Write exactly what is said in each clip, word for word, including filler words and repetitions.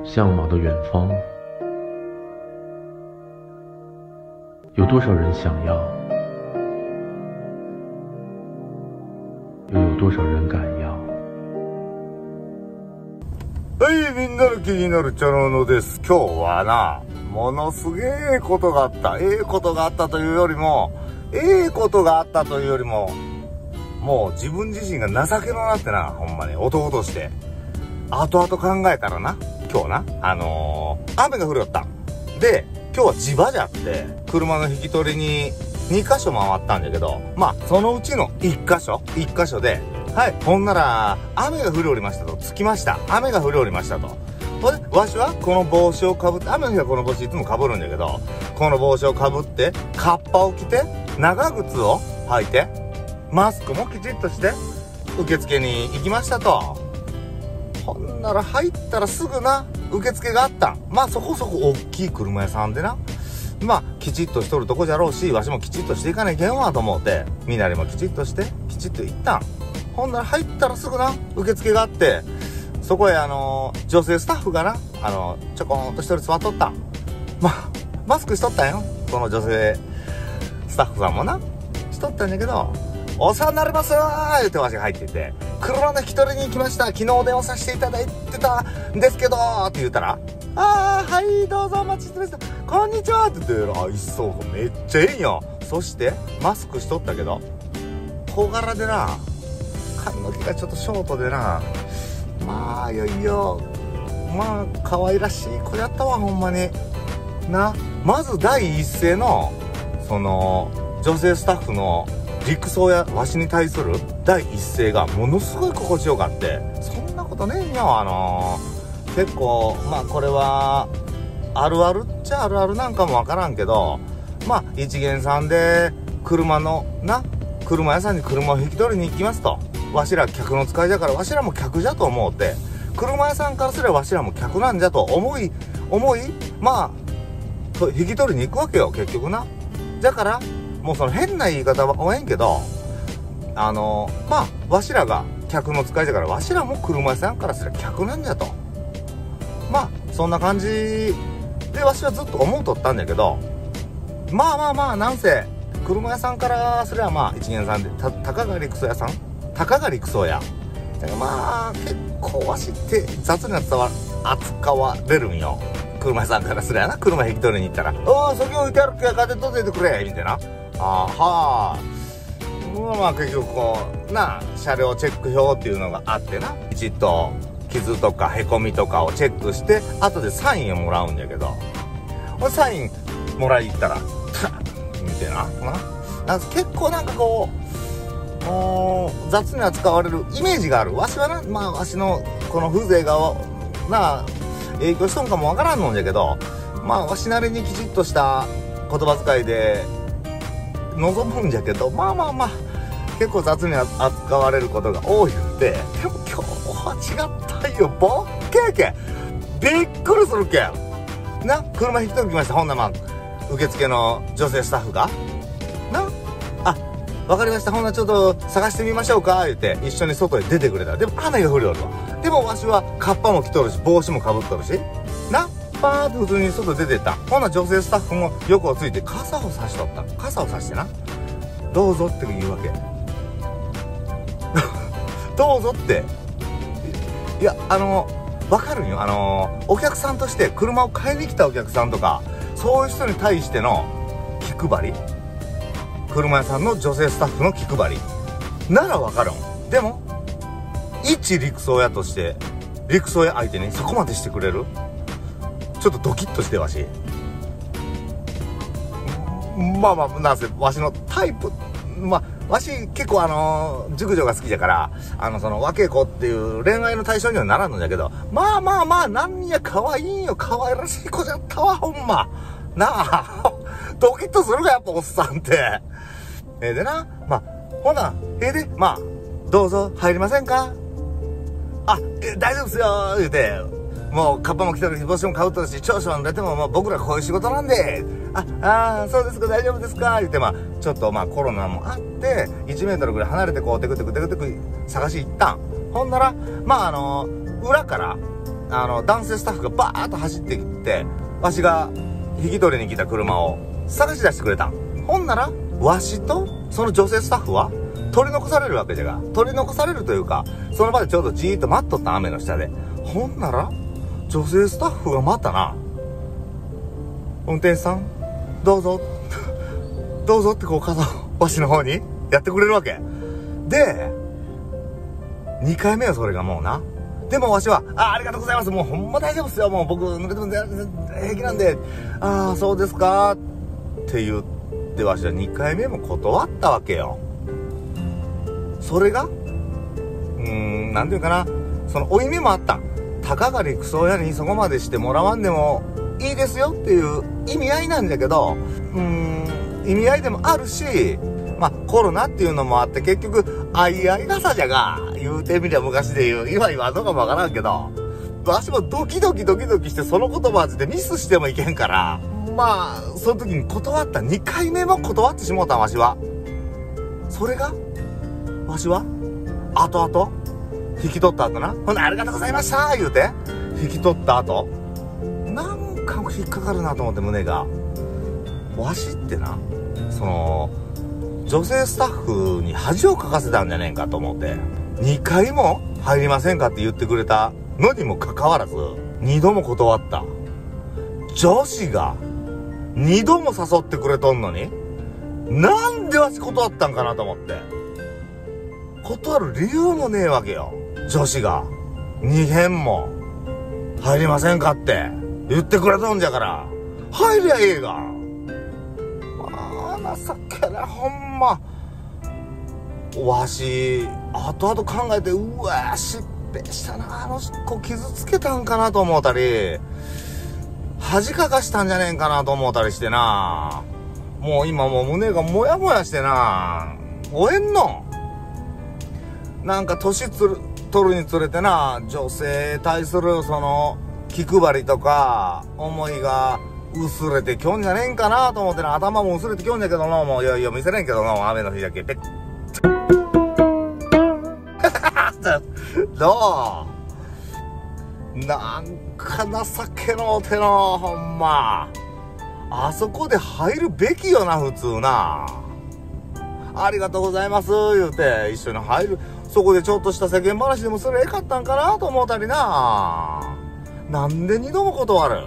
向往的远方，有多少人想要，又有多少人敢要。 はい、みんなの気になるチャノノです。今日はな、ものすげえことがあった。ええことがあったというよりも、ええことがあったというよりも、もう自分自身が情けのなってな、ほんまに男として。後々考えたらな、今日な、あのー、雨が降りよった。で、今日は地場じゃって、車の引き取りににかしょ回ったんだけど、まあ、そのうちのいっかしょ ?いっ 箇所で、はい、ほんなら、雨が降りおりましたと、着きました。雨が降りおりましたと。ほんで、わしはこの帽子をかぶって、雨の日はこの帽子いつもかぶるんだけど、この帽子をかぶって、カッパを着て、長靴を履いて、マスクもきちっとして、受付に行きましたと。ほんなら入ったらすぐな、受付があったん。まあそこそこ大きい車屋さんでな。まあ、きちっとしとるとこじゃろうし、わしもきちっとしていかなきゃいけんわと思って、みなりもきちっとして、きちっと行ったん。ほんなら入ったらすぐな、受付があって、そこへあのー、女性スタッフがな、あのー、ちょこーんと一人座っとったん。まあ、マスクしとったんよ。この女性スタッフさんもな、しとったんだけど、お世話になりますー言ってわしが入っていて、車の引き取りに行きました。昨日お電話させていただいてたんですけどって言ったら、あー、はい、どうぞお待ちしてました。こんにちはって言って、あ、いっそ、めっちゃいいよ。そして、マスクしとったけど、小柄でな、髪の毛がちょっとショートでな、まあ、いよいよ、まあ、可愛らしい子やったわ、ほんまに。な、まず第一声の、その、女性スタッフの、陸送やわしに対する第一声がものすごい心地よかって、そんなことねえよ。あのー、結構まあこれはあるあるっちゃあるあるなんかもわからんけど、まあ一元さんで車のな車屋さんに車を引き取りに行きますと、わしら客の使いだからわしらも客じゃと思うて、車屋さんからすればわしらも客なんじゃと思い思いまあ引き取りに行くわけよ、結局な。だからもうその変な言い方はえんけど、あのー、まあ、わしらが客の使いだから、わしらも車屋さんからすれば客なんじゃと。まあ、そんな感じでわしはずっと思うとったんだけど、まあまあまあ、なんせ、車屋さんからすればまあ、一元さんで、た、たかが陸送屋さんたかが陸送屋。だからまあ、結構わしって雑になっては扱われるんよ。車屋さんからすればな、車引き取りに行ったら、おー、そこ置いてあるけ、勝手に取っていてくれみたいな。あーはー、まあまあ結局こうな、車両チェック表っていうのがあってな、きちっと傷とかへこみとかをチェックして後でサインをもらうんだけど、サインもらいに行ったらみたいなな、なんか結構なんかこうもう雑に扱われるイメージがある。わしはな、まあわしのこの風情がな影響しとんかもわからんのんじゃけど、まあわしなりにきちっとした言葉遣いで望むんじゃけど、まあまあまあ結構雑に扱われることが多いんで、でも今日は違ったよ。ボッケーケびっくりするけんな。車引き取り来ました。ほんなまあ受付の女性スタッフがな、あ、わかりました、ほんなちょっと探してみましょうか言って一緒に外へ出てくれた。でも雨が降りおるわ。でもわしはカッパも着とるし帽子もかぶっとるしな、パーッと普通に外出てった。ほな女性スタッフも横をついて傘を差しとった。傘を差してな、どうぞって言うわけどうぞって、いや、あのわかるんよ。あのお客さんとして車を買いに来たお客さんとか、そういう人に対しての気配り、車屋さんの女性スタッフの気配りならわかるん。でも一陸送屋として陸送屋相手にそこまでしてくれる、ちょっとドキッとしてわし。まあまあ、なんせわしのタイプ、まあわし結構あのー、熟女が好きだから、あのその若い子っていう恋愛の対象にはならんのだけど、まあまあまあ、なんや可愛いんよ。可愛らしい子じゃったわ、ほんまなあドキッとするか、やっぱおっさんってえー、でな、まあほなええー、で、まあどうぞ入りませんか、あ、え大丈夫っすよ言うて、もうカッパも着てるし帽子もかぶってるし長所なんでも、まあ、僕らこういう仕事なんで、ああーそうですか、大丈夫ですか言って、まあちょっとまあコロナもあっていちメートルぐらい離れてこうテクテクテクテク探し行ったん。ほんならまああの裏からあの、男性スタッフがバーッと走ってきて、わしが引き取りに来た車を探し出してくれたん。ほんなら、わしとその女性スタッフは取り残されるわけじゃが、取り残されるというか、その場でちょうどじーっと待っとった雨の下で。ほんなら、女性スタッフがまたな、運転手さん、どうぞ、どうぞってこう傘をわしの方にやってくれるわけ。で、にかいめはそれがもうな。でもわしは、あ、ありがとうございます。もうほんま大丈夫っすよ。もう僕、濡れても平気なんで、ああ、そうですか。って言ってわしはにかいめも断ったわけよ。それが、うーん、なんていうかな。その、負い目もあったん。たかがりクソ親にそこまでしてもらわんでもいいですよっていう意味合いなんだけど、うーん、意味合いでもあるし、まあ、コロナっていうのもあって結局、あいあい傘じゃが、言うてみりゃ昔で言う、今言わんのかもわからんけど、わしもドキドキドキドキしてその言葉でミスしてもいけんから、まあ、その時に断った、にかいめも断ってしもうたわしは。それが、わしは、後々、引き取った後な、ほんでありがとうございました言うて、引き取った後、なんか引っかかるなと思って胸が。わしってな、その、女性スタッフに恥をかかせたんじゃねえんかと思って、にかいも入りませんかって言ってくれたのにもかかわらず、にども断った。女子がにども誘ってくれとんのに、なんでわし断ったんかなと思って。断る理由もねえわけよ。女子がにへんも入りませんかって言ってくれとんじゃから、入りゃええが。まあ、情けな、ほんま。わし、後々考えて、うわ、失敗したな、あの子傷つけたんかなと思ったり、恥かかしたんじゃねえんかなと思ったりしてな。もう今もう胸がもやもやしてな。おえんのなんか年つる、取るにつれてな、女性に対するその、気配りとか、思いが、薄れてきょんじゃねえんかなと思ってな、頭も薄れてきょんじゃけどな、もう、いやいや見せれんけどな、雨の日だけ。ペッ。どうなんか情けのうての、ほんま。あそこで入るべきよな、普通な。ありがとうございます、言うて、一緒に入る。そこでちょっとした世間話でもすればよかったんかなと思ったりな。なんで二度も断る？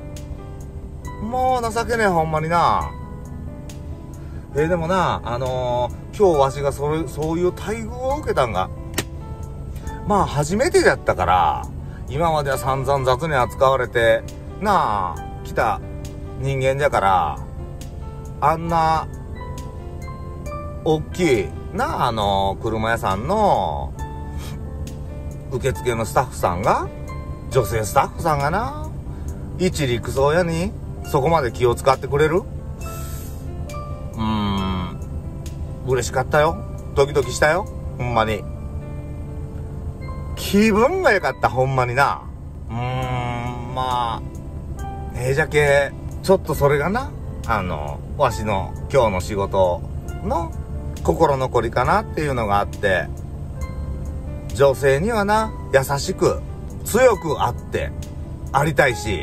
もう情けねえ、ほんまにな。えー、でもな、あのー、今日わしがそれ、そういう待遇を受けたんが、まあ初めてだったから、今までは散々雑に扱われて、なあ、来た人間じゃから、あんな、おっきい、なあ、あのー、車屋さんの、受付のスタッフさんが、女性スタッフさんがな、一理クソ親に、そこまで気を使ってくれる？うーん、嬉しかったよ。ドキドキしたよ。ほんまに。気分が良かった、ほんまにな。うーん、まあ、ええじゃけ、ちょっとそれがな、あの、わしの今日の仕事の心残りかなっていうのがあって、女性にはな、優しく、強くあって、ありたいし、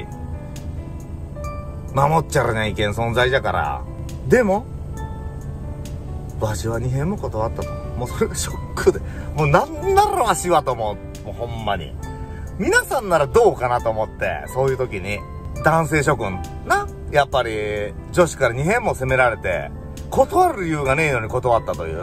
守っちゃらないけん存在じゃから。でも、わしはにへんも断ったと。もうそれがショックで。もうなんならわしはと思う。もうほんまに。皆さんならどうかなと思って、そういう時に。男性諸君、な。やっぱり、女子からにへんも責められて、断る理由がねえのに断ったという。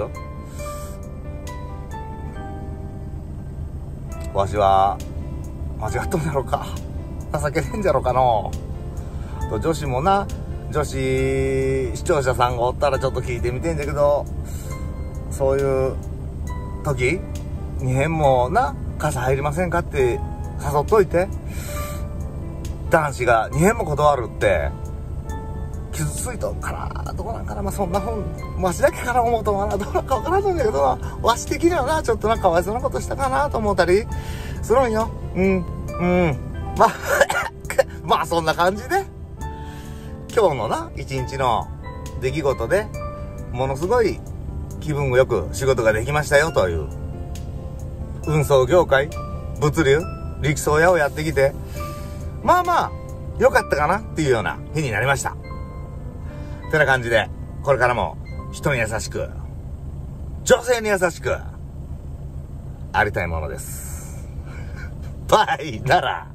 わしは、間違っとんじゃろうか。情けねえんじゃろうかの。女子もな、女子視聴者さんがおったらちょっと聞いてみてんだけど、そういう時にへんもな、傘入りませんかって誘っといて、男子がにへんも断るって傷ついとんかな、どうなんかな。まあそんな本わしだけから思うとはな、どうなんかわからんのんだけどな、わし的にはな、ちょっとなんかかわいそうなことしたかなと思ったりするんよ。うんうんまあまあそんな感じで今日のな、一日の出来事で、ものすごい気分よく仕事ができましたよという、運送業界、物流、 力走屋をやってきて、まあまあ、良かったかなっていうような日になりました。てな感じで、これからも人に優しく、女性に優しく、ありたいものです。バイなら。